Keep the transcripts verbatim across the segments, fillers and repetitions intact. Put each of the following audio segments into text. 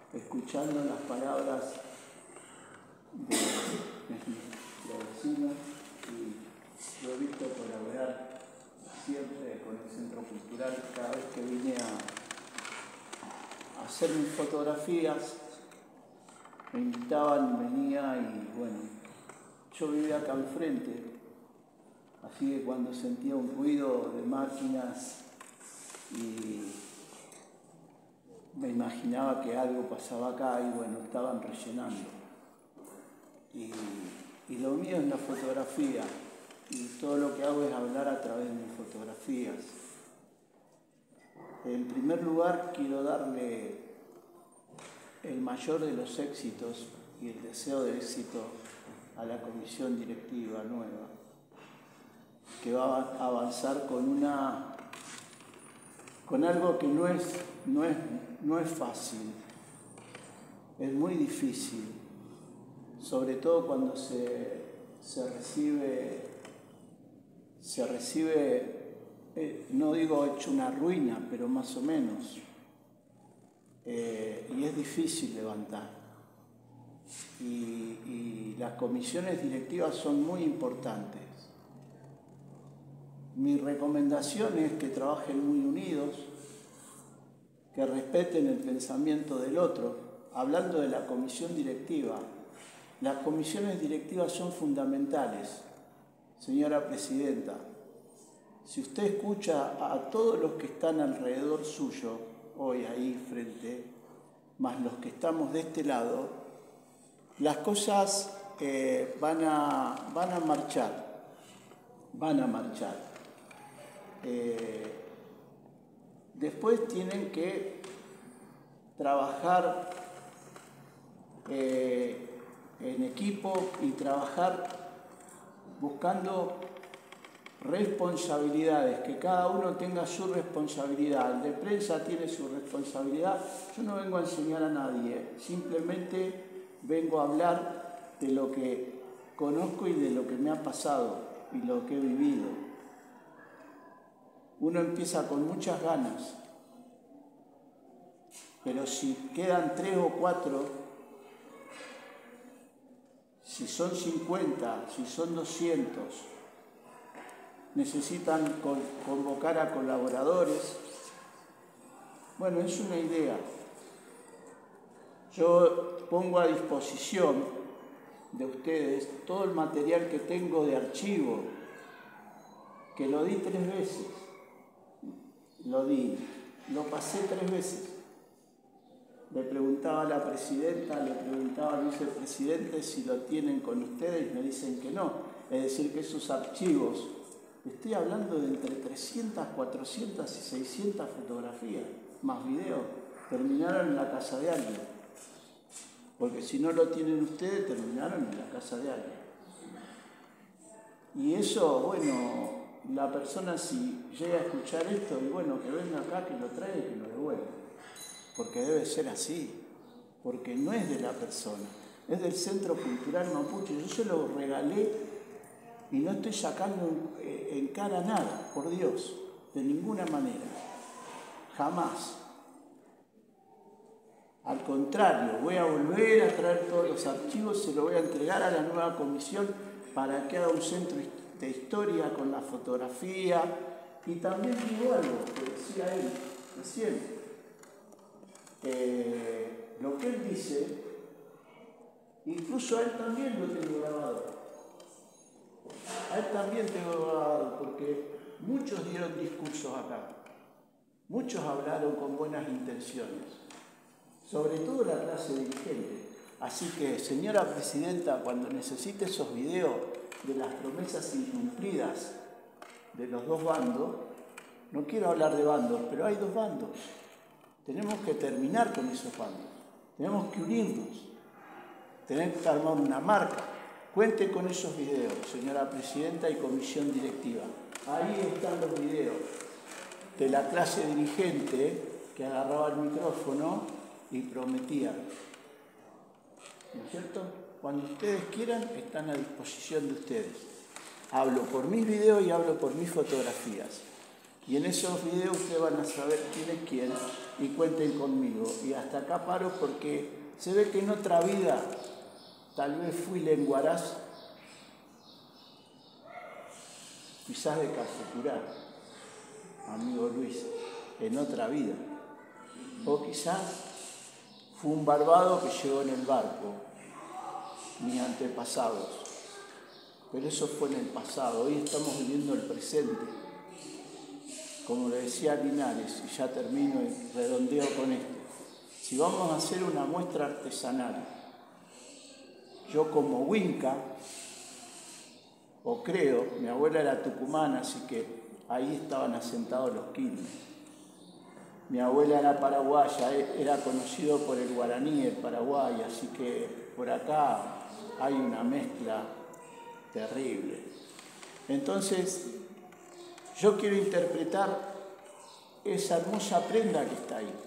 escuchando las palabras de los vecinos y lo he visto colaborar siempre con el Centro Cultural. Cada vez que vine a, a hacer mis fotografías, me invitaban, venía y bueno, yo vivía acá enfrente, así que cuando sentía un ruido de máquinas y me imaginaba que algo pasaba acá y bueno, estaban rellenando. Y, y lo mío es la fotografía y todo lo que hago es hablar a través de mis fotografías. En primer lugar, quiero darle el mayor de los éxitos y el deseo de éxito a la comisión directiva nueva, que va a avanzar con una con algo que no es, no es, no es fácil, es muy difícil, sobre todo cuando se, se recibe, se recibe eh, no digo hecho una ruina, pero más o menos, eh, y es difícil levantar. Y, y las comisiones directivas son muy importantes. Mi recomendación es que trabajen muy unidos, que respeten el pensamiento del otro. Hablando de la comisión directiva, las comisiones directivas son fundamentales. Señora Presidenta, si usted escucha a todos los que están alrededor suyo, hoy ahí frente, más los que estamos de este lado, las cosas eh, van a, van a marchar, van a marchar. Eh, después tienen que trabajar eh, en equipo y trabajar buscando responsabilidades, que cada uno tenga su responsabilidad. El de prensa tiene su responsabilidad. Yo no vengo a enseñar a nadie, simplemente vengo a hablar de lo que conozco y de lo que me ha pasado y lo que he vivido. Uno empieza con muchas ganas, pero si quedan tres o cuatro, si son cincuenta, si son doscientos, necesitan convocar a colaboradores. Bueno, es una idea. Yo pongo a disposición de ustedes todo el material que tengo de archivo, que lo di tres veces. Lo di, lo pasé tres veces. Le preguntaba a la presidenta, le preguntaba al vicepresidente si lo tienen con ustedes y me dicen que no. Es decir, que esos archivos, estoy hablando de entre trescientas, cuatrocientas y seiscientas fotografías, más videos, terminaron en la casa de alguien. Porque si no lo tienen ustedes, terminaron en la casa de alguien. Y eso, bueno, la persona si llega a escuchar esto, y bueno, que venga acá, que lo traiga y que lo devuelva. Porque debe ser así, porque no es de la persona, es del Centro Cultural Mapuche. Yo se lo regalé y no estoy sacando en cara nada, por Dios, de ninguna manera, jamás. Al contrario, voy a volver a traer todos los archivos, se lo voy a entregar a la nueva comisión para que haga un centro de historia con la fotografía. Y también digo algo que decía él recién. Eh, lo que él dice, incluso a él también lo tengo grabado. A él también tengo grabado, porque muchos dieron discursos acá. Muchos hablaron con buenas intenciones, sobre todo la clase dirigente. Así que, señora Presidenta, cuando necesite esos videos de las promesas incumplidas de los dos bandos, no quiero hablar de bandos, pero hay dos bandos. Tenemos que terminar con esos bandos, tenemos que unirnos, tenemos que armar una marca. Cuente con esos videos, señora Presidenta y Comisión Directiva. Ahí están los videos de la clase dirigente que agarraba el micrófono y prometía. ¿No es cierto? Cuando ustedes quieran, están a disposición de ustedes. Hablo por mis videos y hablo por mis fotografías. Y en esos videos ustedes van a saber quién es quién y cuenten conmigo. Y hasta acá paro porque se ve que en otra vida tal vez fui lenguaraz, quizás de Casecurá, amigo Luis, en otra vida. O quizás fue un barbado que llegó en el barco, mis antepasados. Pero eso fue en el pasado, hoy estamos viviendo el presente. Como le decía Linares, y ya termino y redondeo con esto, si vamos a hacer una muestra artesanal, yo como Winca, o creo, mi abuela era tucumana, así que ahí estaban asentados los quilmes. Mi abuela era paraguaya, era conocido por el guaraní, el Paraguay, así que por acá hay una mezcla terrible. Entonces, yo quiero interpretar esa hermosa prenda que está ahí.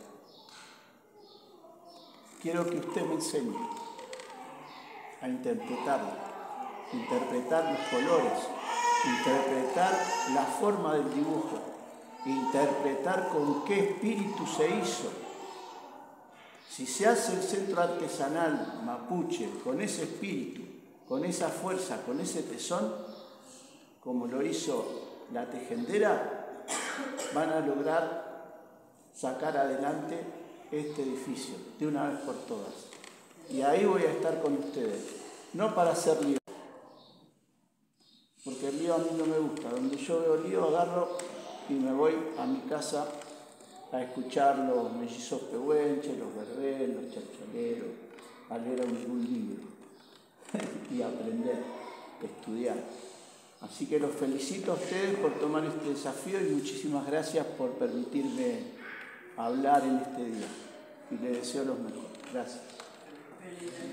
Quiero que usted me enseñe a interpretarla, interpretar los colores, interpretar la forma del dibujo, interpretar con qué espíritu se hizo. Si se hace el centro artesanal mapuche con ese espíritu, con esa fuerza, con ese tesón, como lo hizo la tejendera, van a lograr sacar adelante este edificio de una vez por todas. Y ahí voy a estar con ustedes, no para hacer lío, porque el lío a mí no me gusta. Donde yo veo lío, agarro y me voy a mi casa a escuchar los mellizos pehuenches, los berbés, los chacholeros, a leer algún libro y aprender, estudiar. Así que los felicito a ustedes por tomar este desafío y muchísimas gracias por permitirme hablar en este día. Y les deseo los mejores. Gracias.